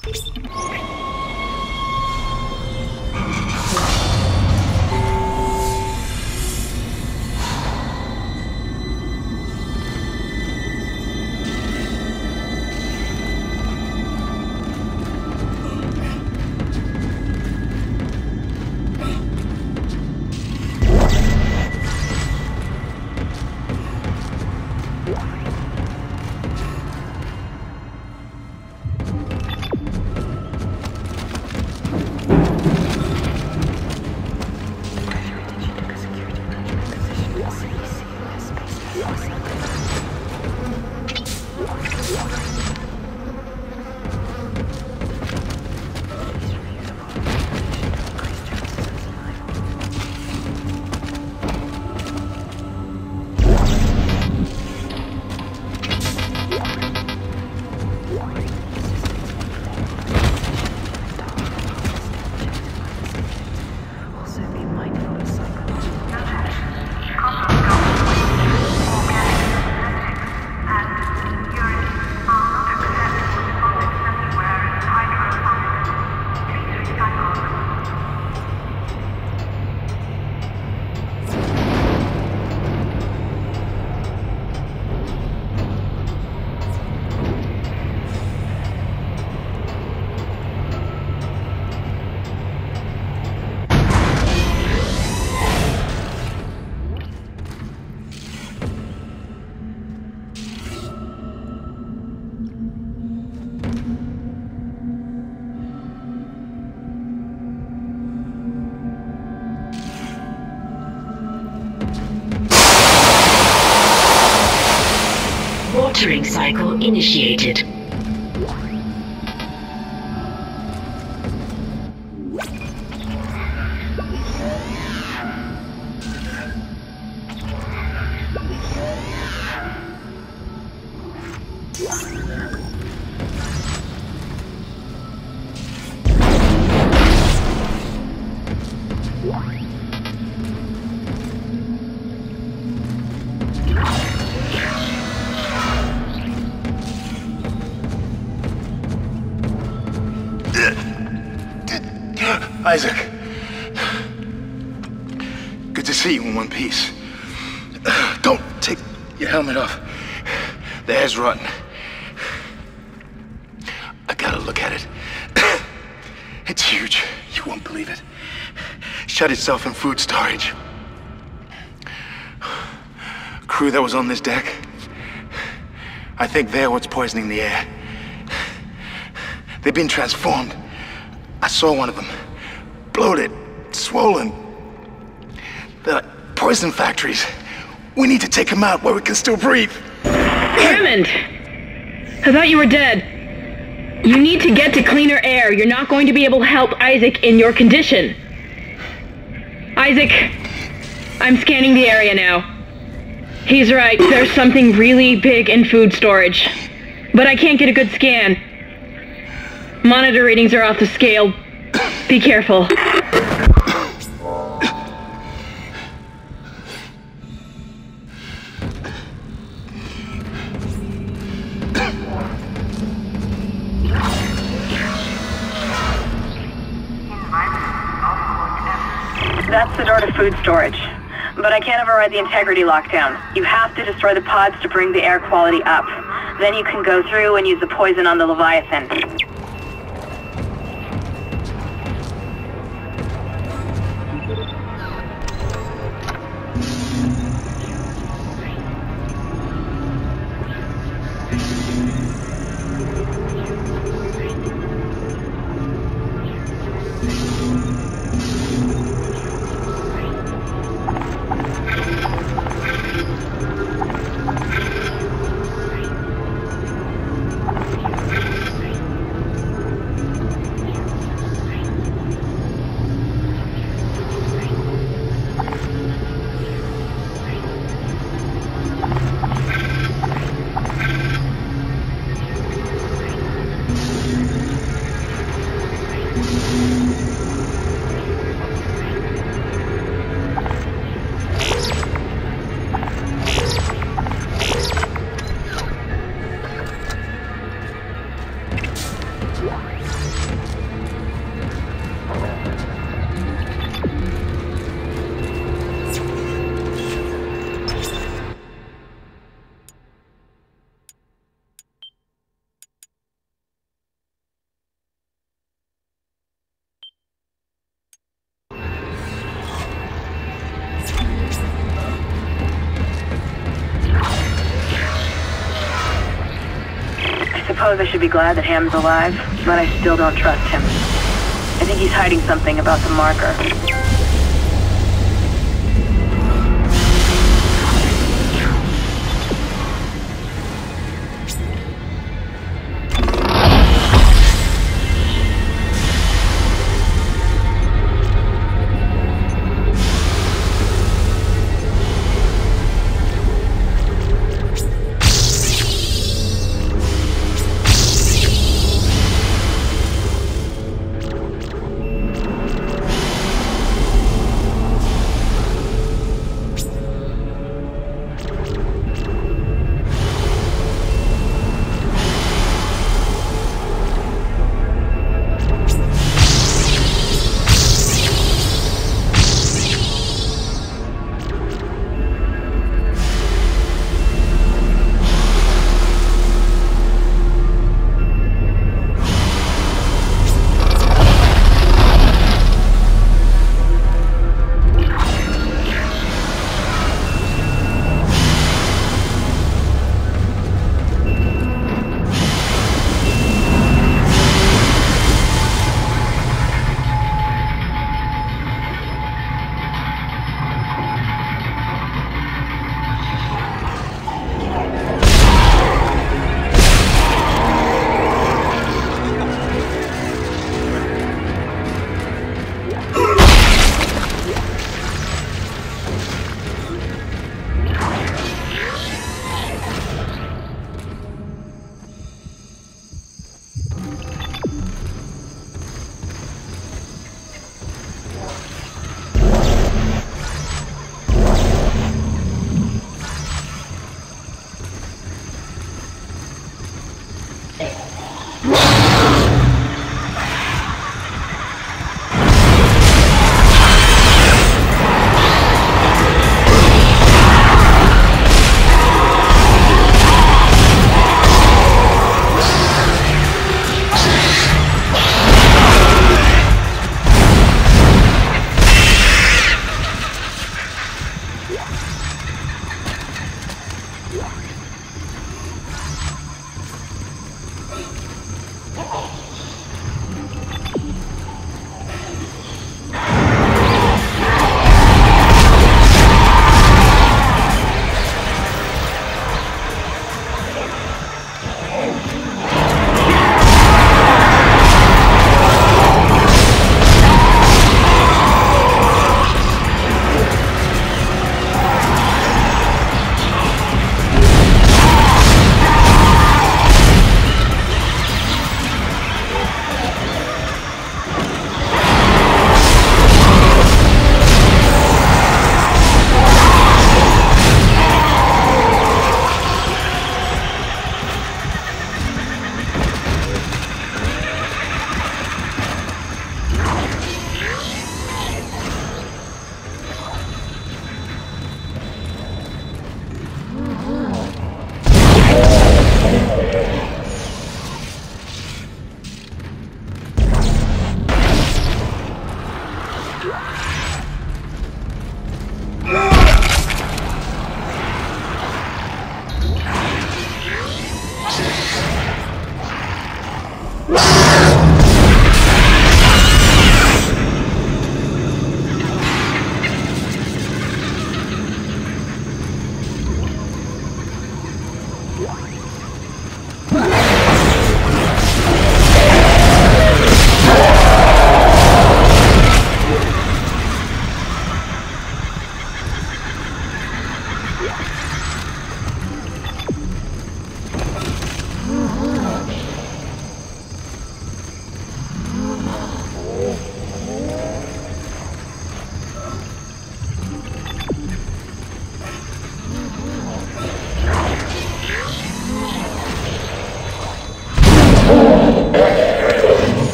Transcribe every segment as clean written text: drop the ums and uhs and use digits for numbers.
Watering cycle initiated. Isaac. Good to see you in one piece. Don't take your helmet off. The air's rotten. I gotta look at it. It's huge. You won't believe it. Shut itself in food storage. Crew that was on this deck, I think they're what's poisoning the air. They've been transformed. I saw one of them. Bloated, swollen. They're like poison factories. We need to take them out where we can still breathe. Hammond! I thought you were dead. You need to get to cleaner air. You're not going to be able to help Isaac in your condition. Isaac, I'm scanning the area now. He's right, there's something really big in food storage. But I can't get a good scan. Monitor readings are off the scale. Be careful. That's the door to food storage. But I can't override the integrity lockdown. You have to destroy the pods to bring the air quality up. Then you can go through and use the poison on the Leviathan. suppose I should be glad that Ham's alive, but I still don't trust him. I think he's hiding something about the marker.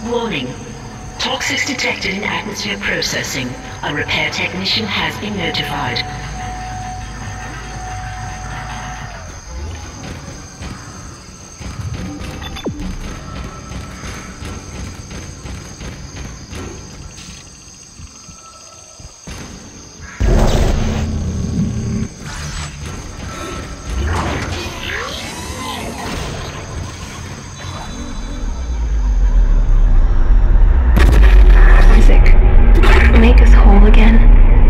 Warning. Toxics detected in atmosphere processing. A repair technician has been notified. Make us whole again.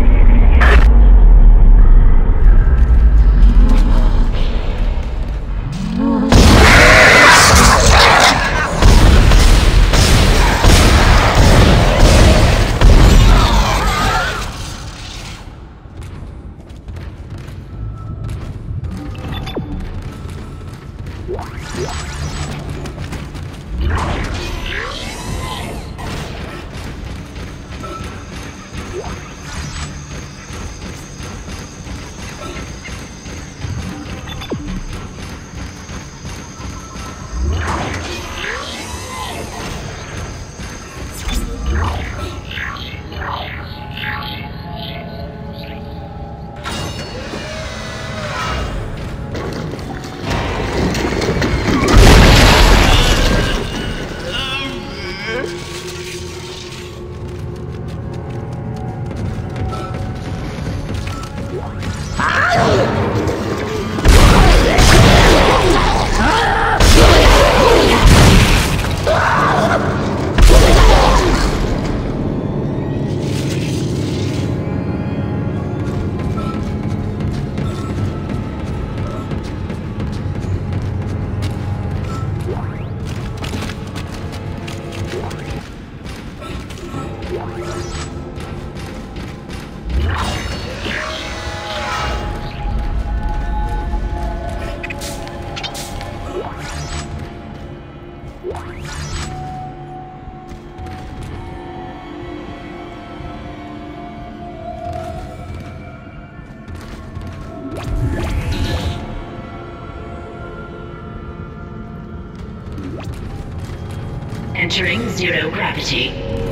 Entering zero gravity.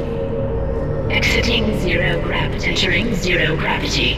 Exiting zero gravity. Entering zero gravity.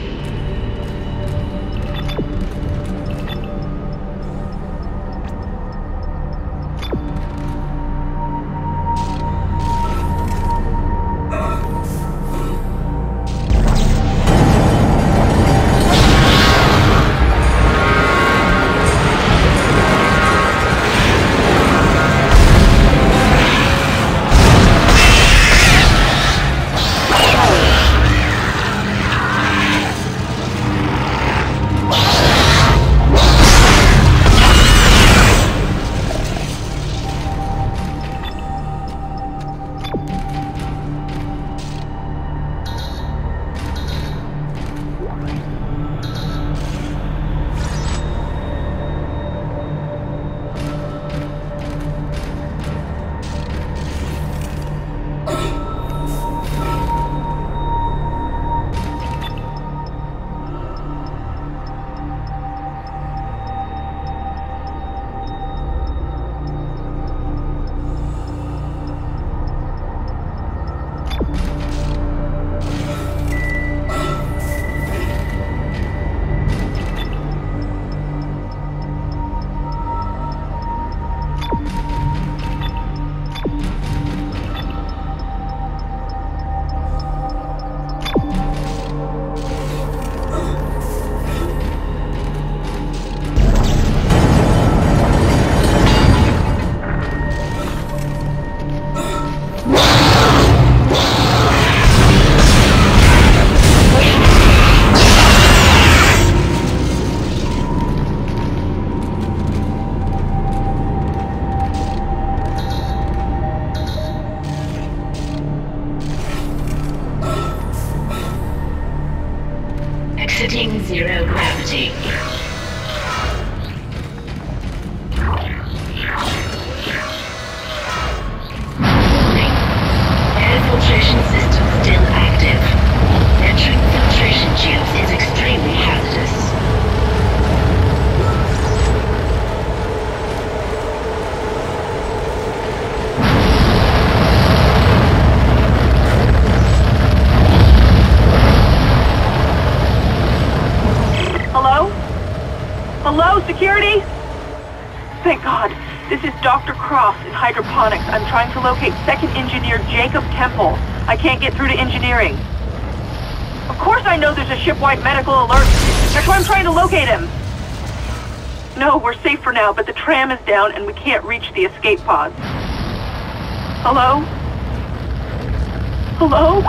Dr. Cross in hydroponics. I'm trying to locate second engineer Jacob Temple. I can't get through to engineering. Of course I know there's a shipwide medical alert. That's why I'm trying to locate him. No, we're safe for now, but the tram is down and we can't reach the escape pods. Hello? Hello?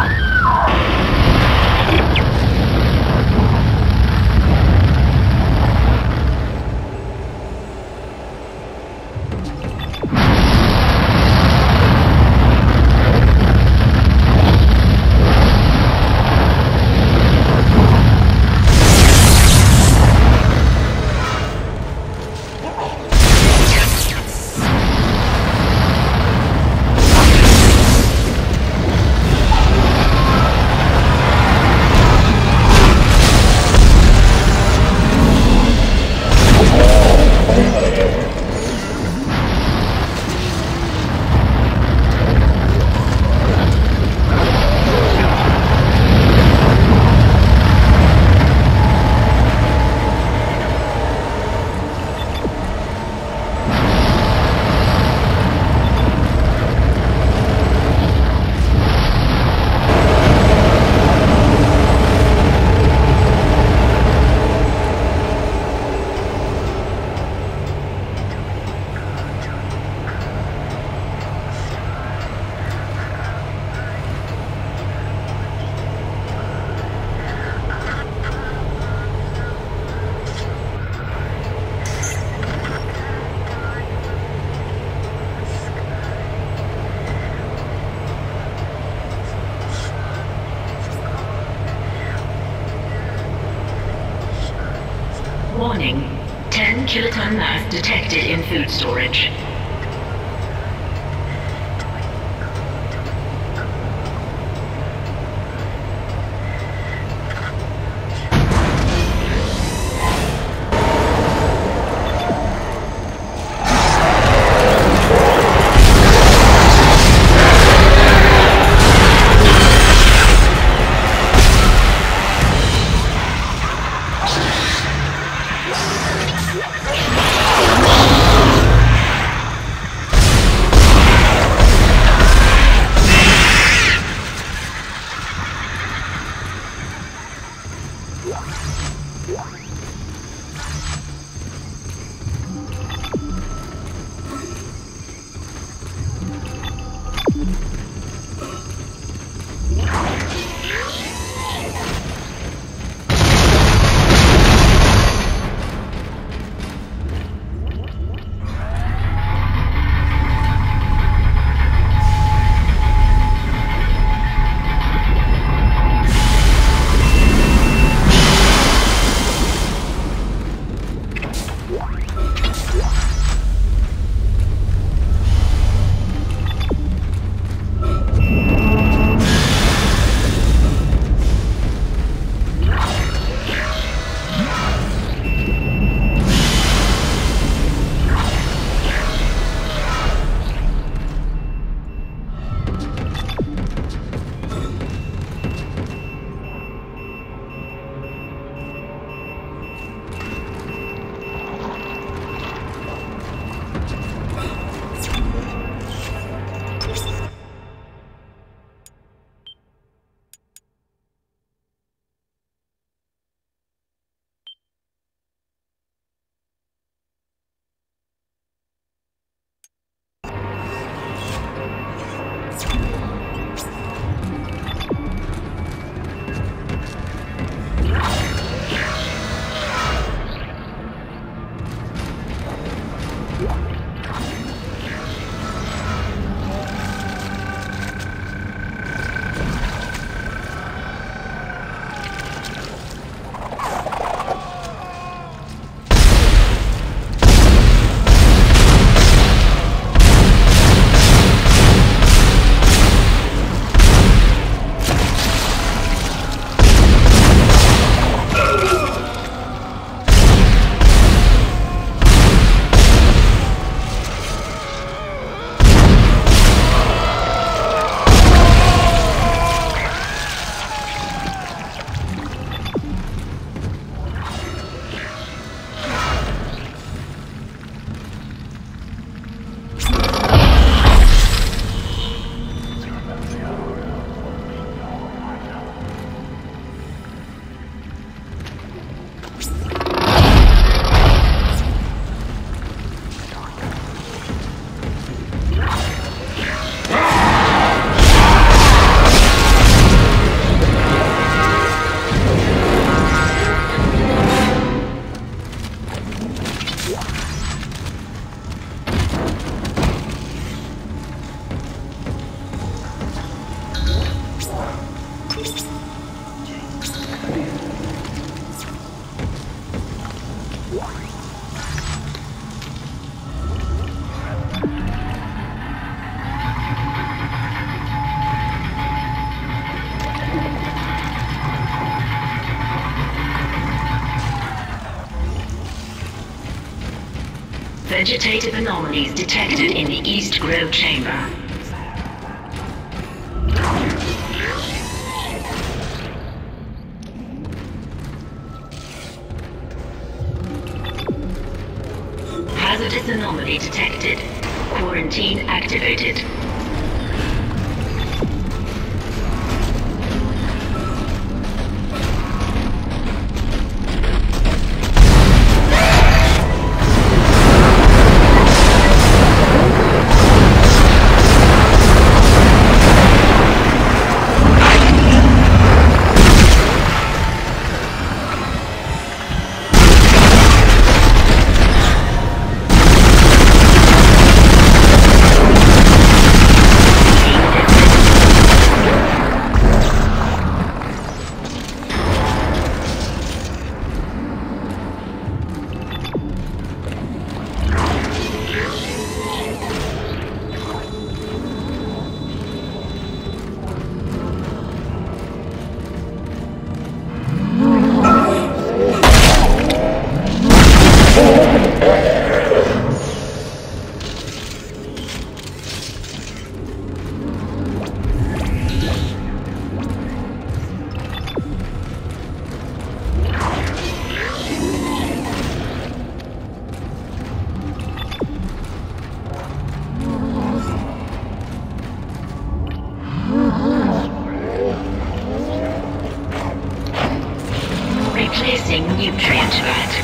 Warning, 10 kiloton mass detected in food storage. Vegetative anomalies detected in the East Grove chamber. Hazardous anomaly detected. Quarantine activated. Replacing nutrient vat.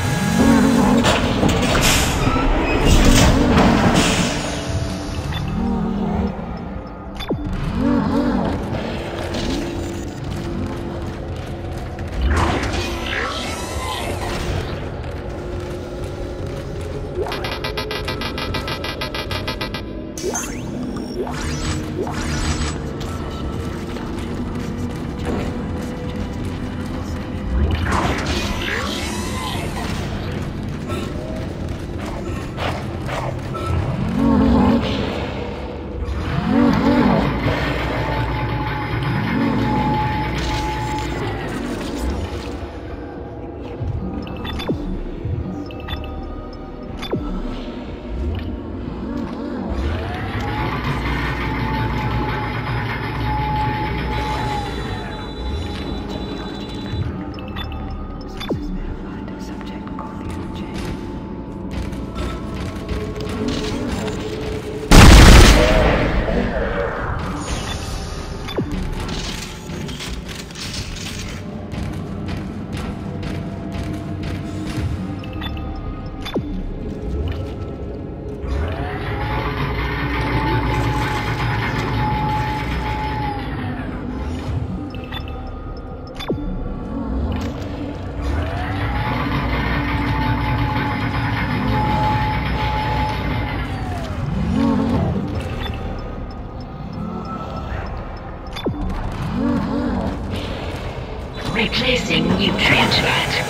Replacing nutrient vat.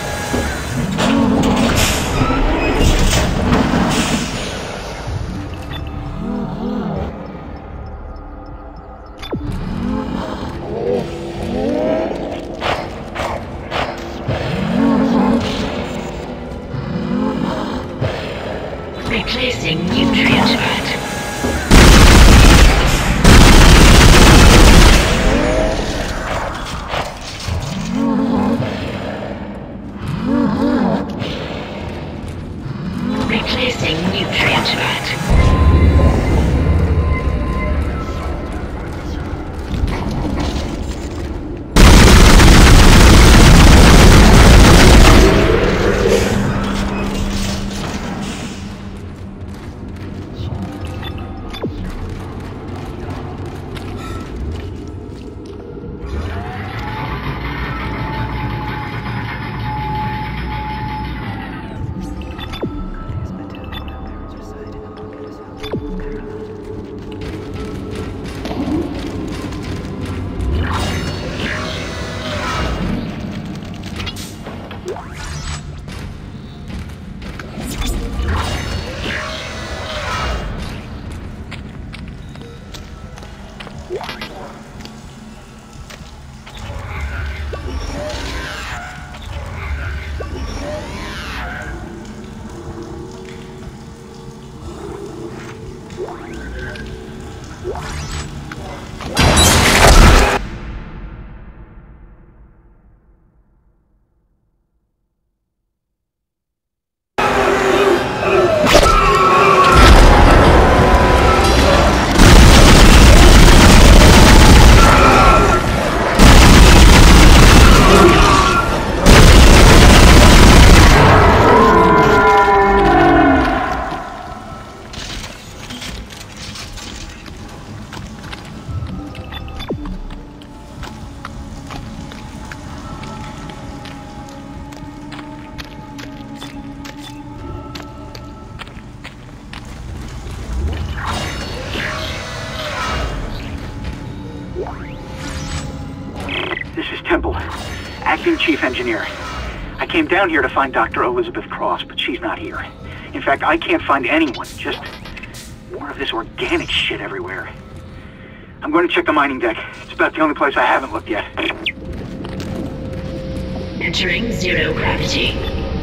Replacing nutrient vat. Replacing nutrient vat. Acting Chief Engineer. I came down here to find Dr. Elizabeth Cross, but she's not here. In fact, I can't find anyone. Just more of this organic shit everywhere. I'm going to check the mining deck. It's about the only place I haven't looked yet. Entering zero gravity.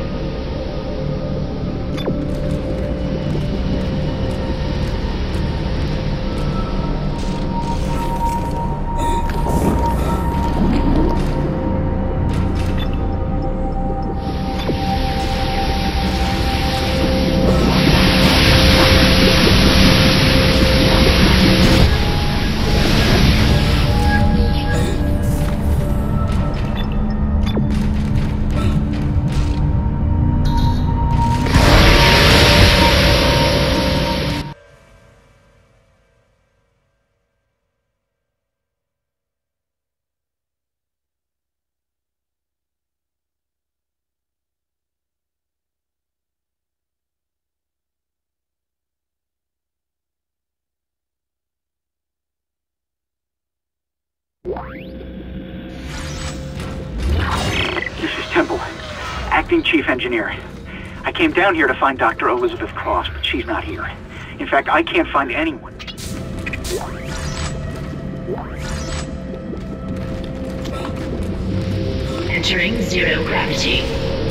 This is Temple, Acting Chief Engineer. I came down here to find Dr. Elizabeth Cross, but she's not here. In fact, I can't find anyone. Entering zero gravity.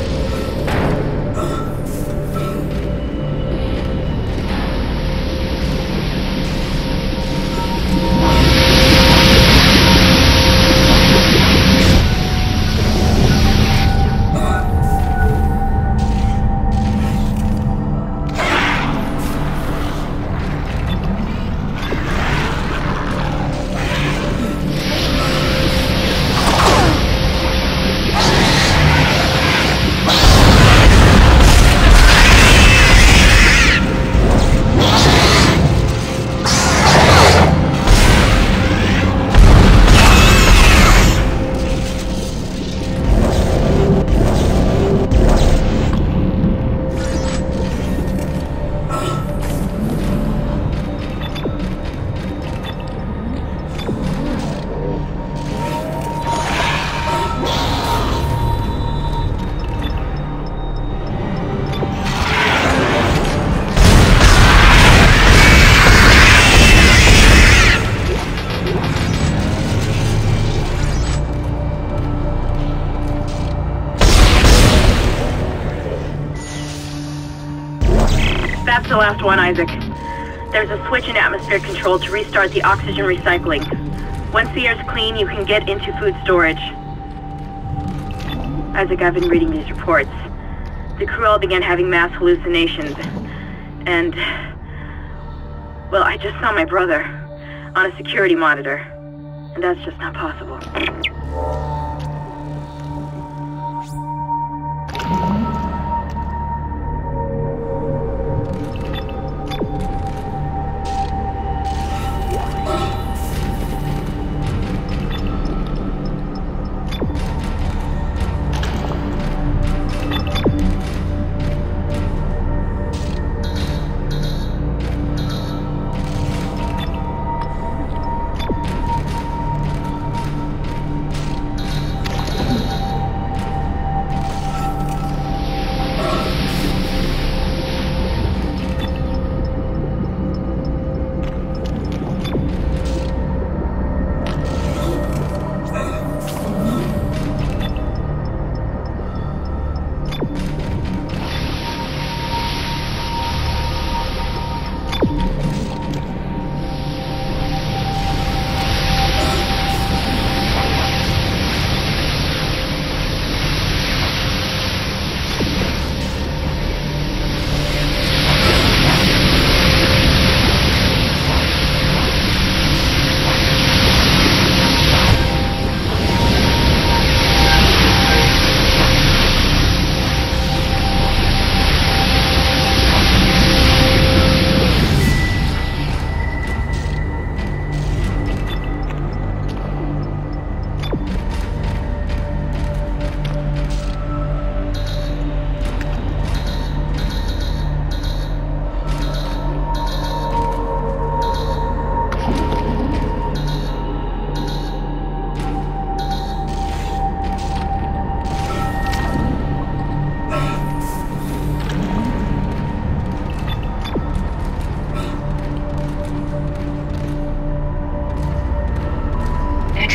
That's the last one, Isaac. There's a switch in atmosphere control to restart the oxygen recycling. Once the air's clean, you can get into food storage. Isaac, I've been reading these reports. The crew all began having mass hallucinations. And... well, I just saw my brother on a security monitor. And that's just not possible.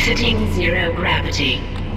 Exiting zero gravity.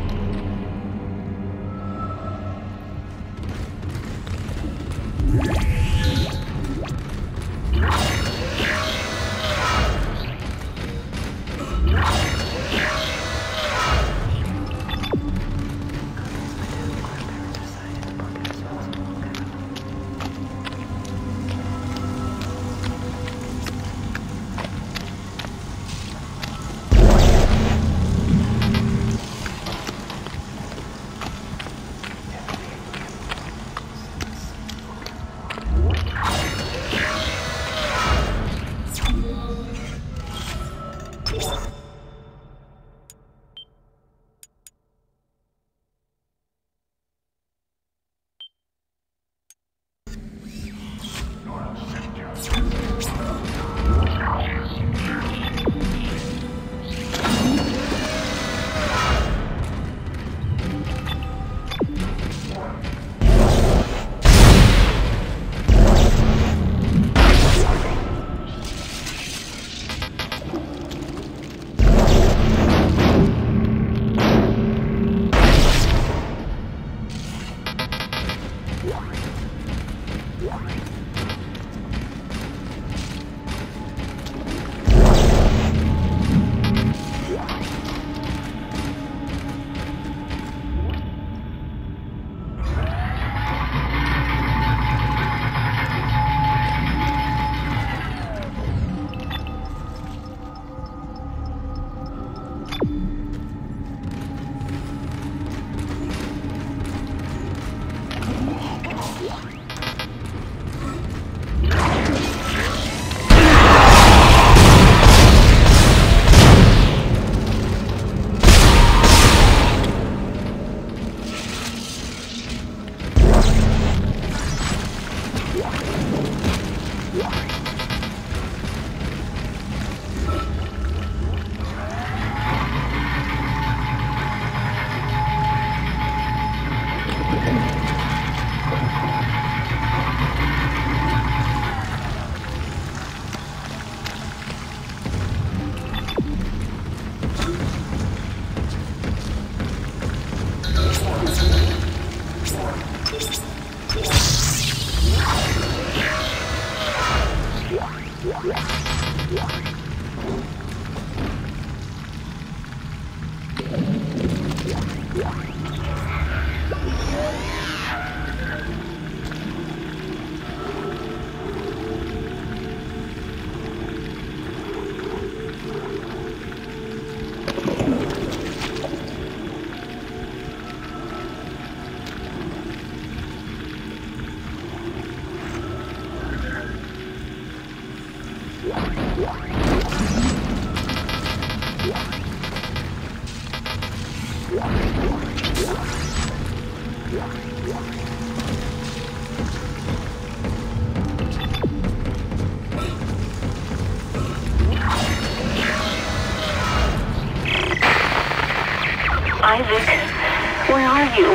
Isaac, where are you?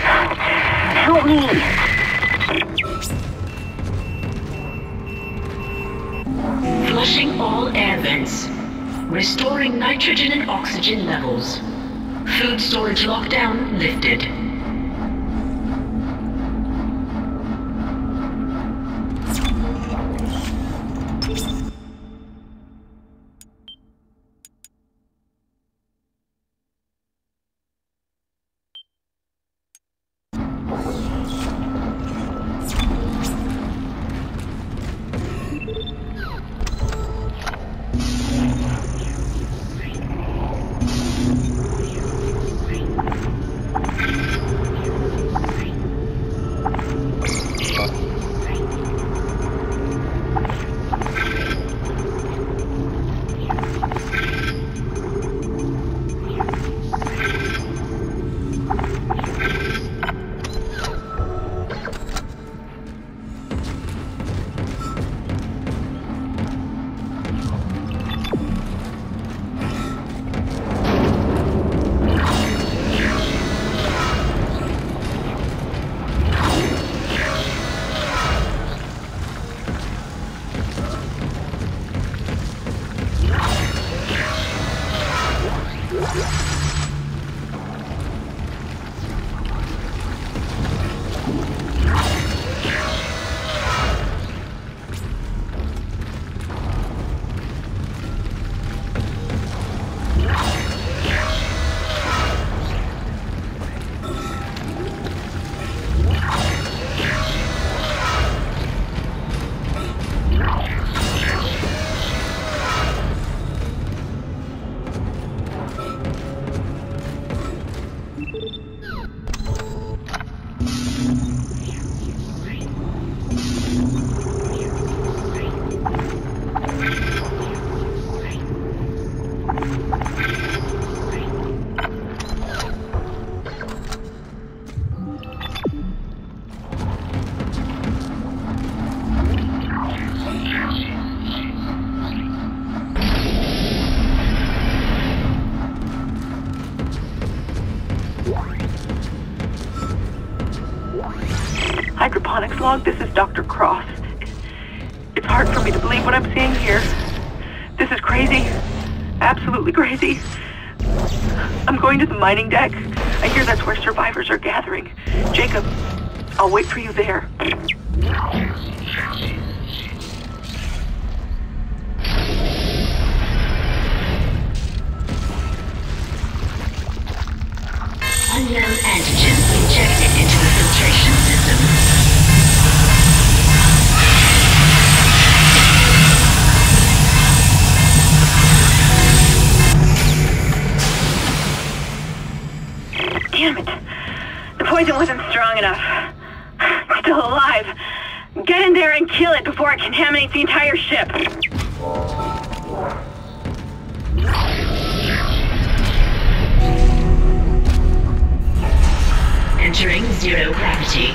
Help me! Flushing all air vents. Restoring nitrogen and oxygen levels. Food storage lockdown lifted. case log, this is Dr. Cross. It's hard for me to believe what I'm seeing here. This is crazy. Absolutely crazy. I'm going to the mining deck. I hear that's where survivors are gathering. Jacob, I'll wait for you there. Unknown antigen injected into the filtration system. Damn it. The poison wasn't strong enough. It's still alive. Get in there and kill it before it contaminates the entire ship. Entering zero gravity.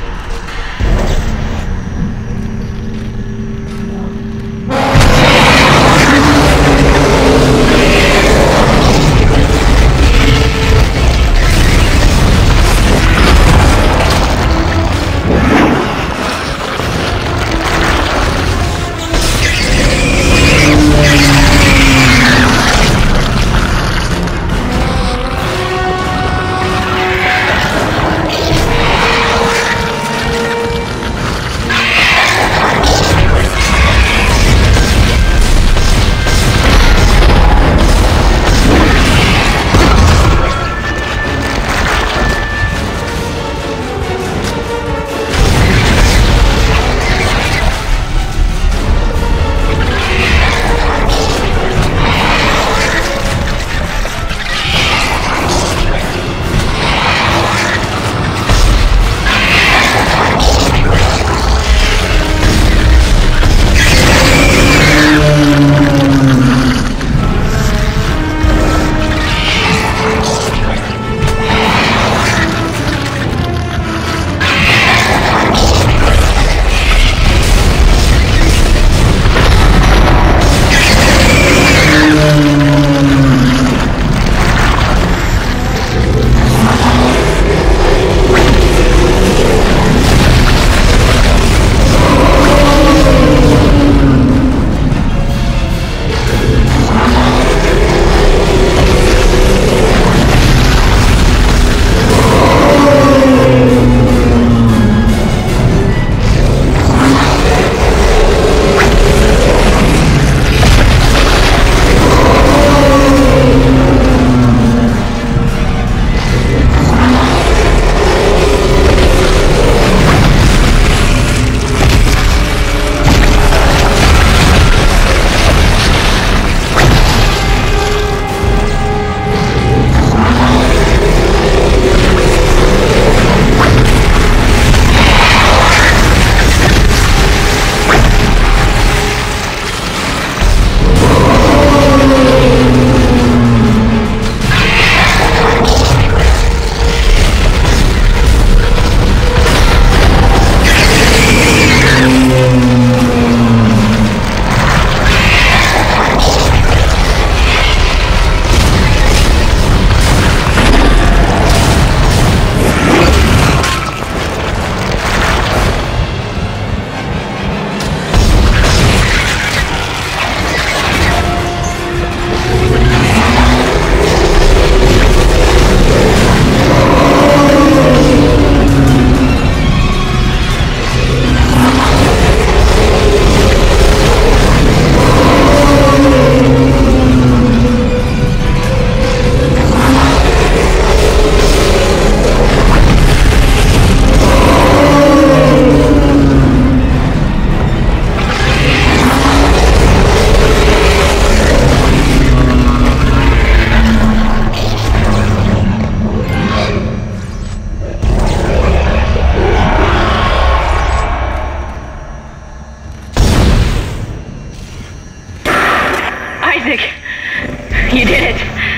You did it!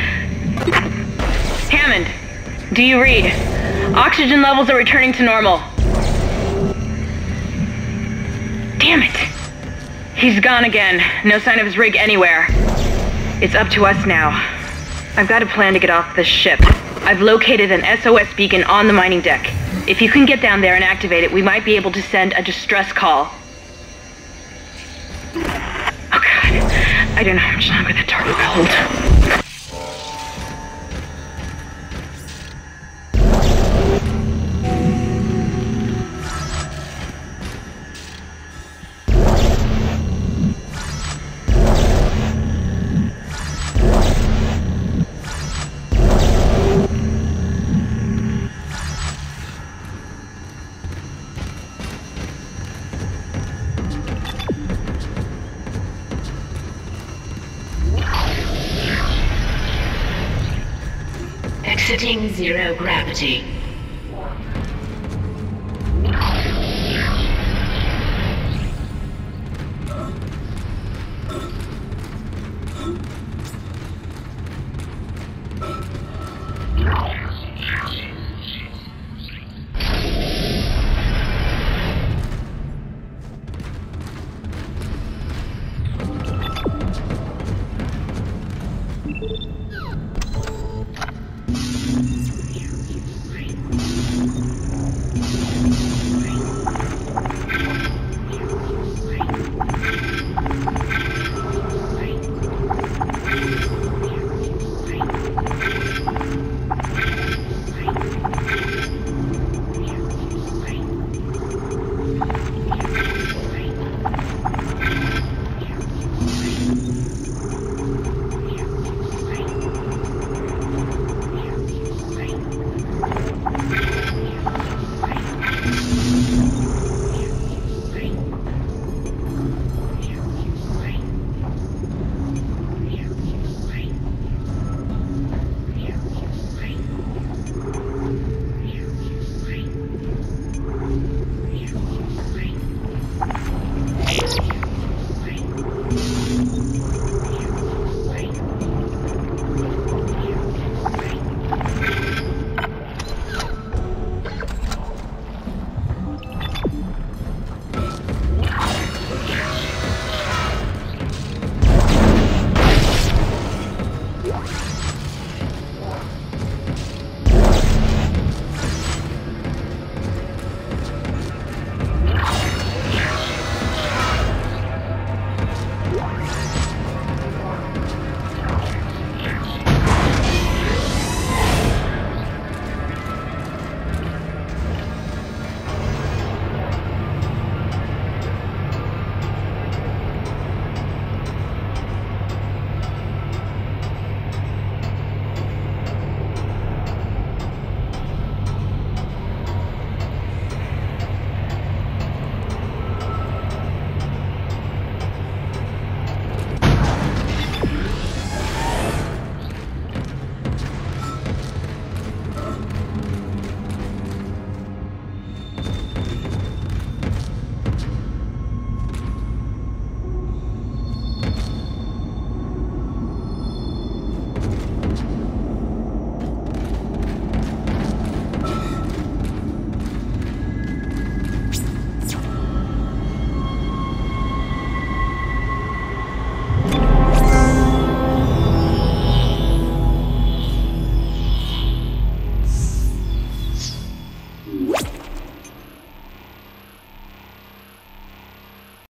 Hammond, do you read? Oxygen levels are returning to normal. Damn it! He's gone again. No sign of his rig anywhere. It's up to us now. I've got a plan to get off this ship. I've located an SOS beacon on the mining deck. If you can get down there and activate it, we might be able to send a distress call. Oh god, I don't know how much longer that door will hold. Exiting zero gravity.